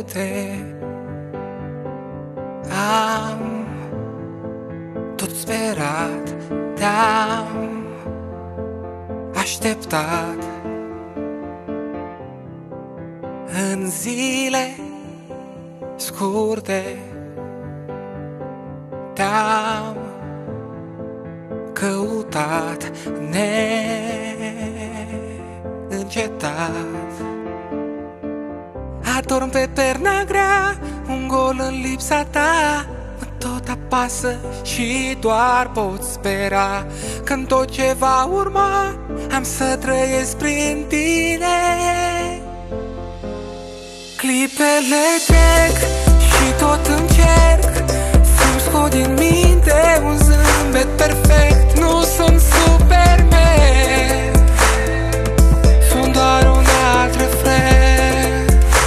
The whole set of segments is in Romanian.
minute. Am tot sperat, te-am așteptat în zile scurte. Te-am căutat neîncetat. Adorm pe perna grea, un gol în lipsa ta. Mă tot apasă și doar pot spera că în tot ce va urma am să trăiesc prin tine. Clipele trec și tot încerc să-mi scot din minte un zâmbet perfect. Nu sunt Superman, sunt doar un alt refren.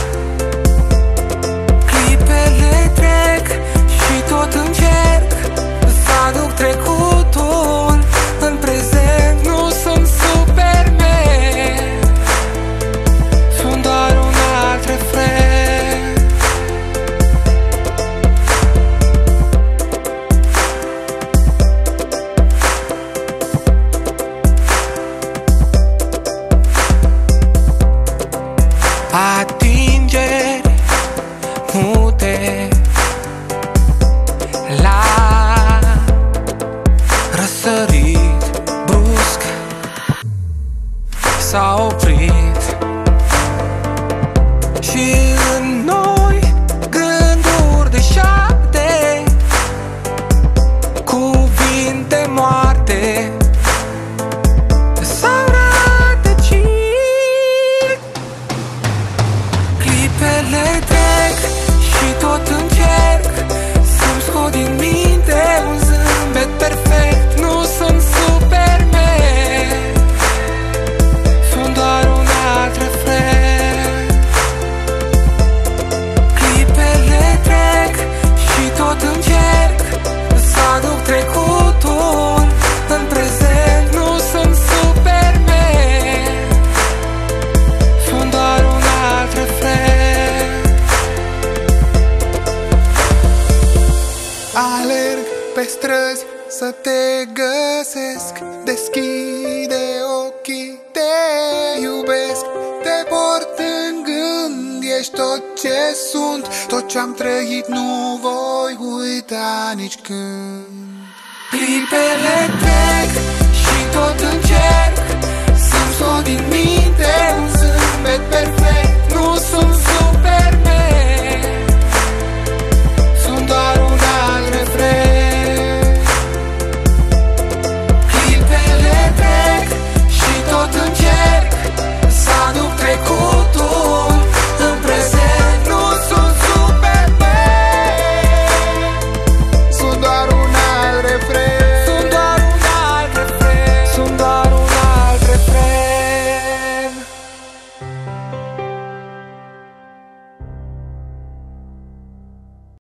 Clipele trec și tot încerc să aduc trecutul în prezent. Nu sunt Superman, sunt doar un alt refren. Atingeri mute la răsărit brusc s-a oprit și în noi gânduri de șapte, cuvinte moarte s-au rătăcit. Clipele trec și tot încerc să-mi scot din minte un zâmbet perfect. Nu sunt Superman, sunt doar un alt refren. Clipele trec și tot încerc să aduc trecutul în prezent. Nu sunt Superman, sunt doar un alt refren. Alerg pe străzi să te găsesc, deschide ochii, te iubesc, te port în gând, ești tot ce sunt, tot ce-am trăit nu voi uita nici când. Clipele trec și tot încerc să-mi scot din mine